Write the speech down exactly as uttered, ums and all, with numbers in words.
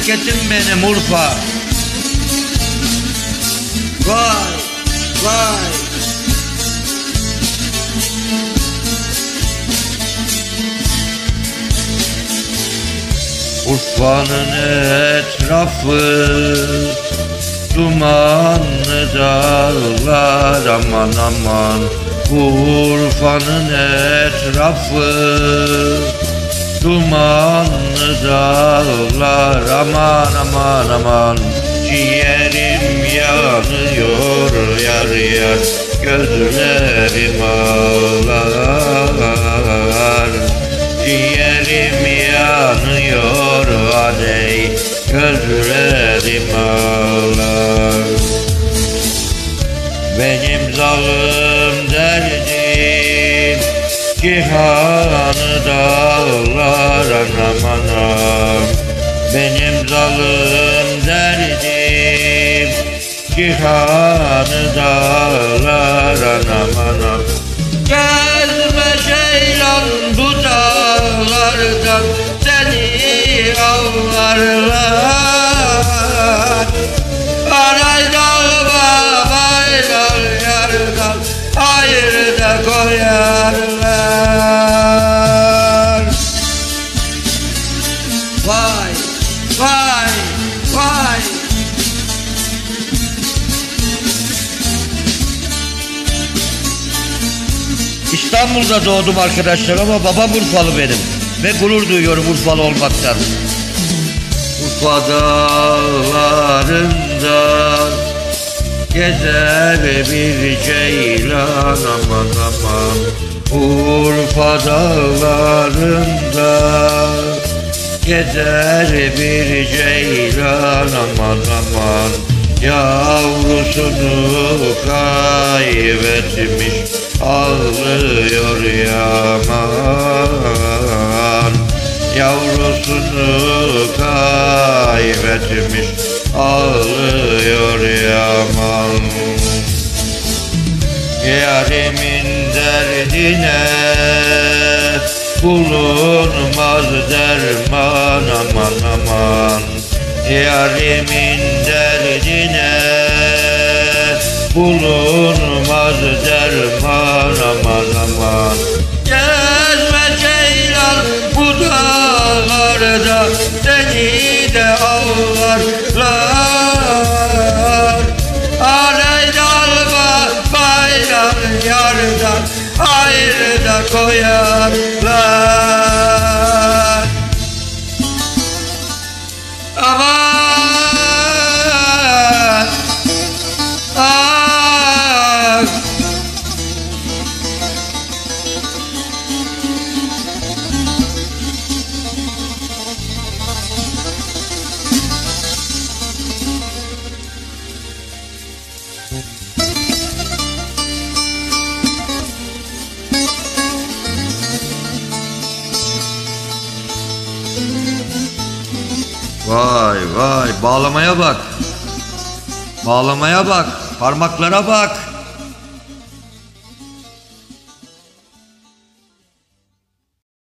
memleketim benim Urfa. Vay vay. Urfa'nın etrafı dumanlı dağlar, aman aman. Urfa'nın etrafı dumanlı dağlar, aman aman aman. Ciğerim yanıyor yar yar, gözlerim ağlar. Ciğerim yanıyor aley, gözlerim ağlar. Benim zalim derdim cihanı dağlar, anam anam. Benim zalim derdim cihanı dağlar, anam anam. Gezme ceylan bu dağlardan, seni avlarlar. Aray dağıma baylar yardan, ayrı da koyarlar. Vay vay vay. İstanbul'da doğdum arkadaşlar ama babam Urfalı benim ve gurur duyuyorum Urfalı olmaktan. Urfa dağlarında gezer bir ceylan, aman aman. Urfa dağlarında gezer bir ceylan, aman aman. Yavrusunu kaybetmiş ağlıyor yaman. Yavrusunu kaybetmiş ağlıyor yaman. Yarimin derdine bulunmaz derman, aman aman. Yarimin derdine bulunmaz derman, aman aman. Gezme ceylan bu dağlarda, seni de avlarlar. Aley dalma bayrak yardan, ayrı da koyarlar. Aman ah. Vay vay, bağlamaya bak. Bağlamaya bak, parmaklara bak.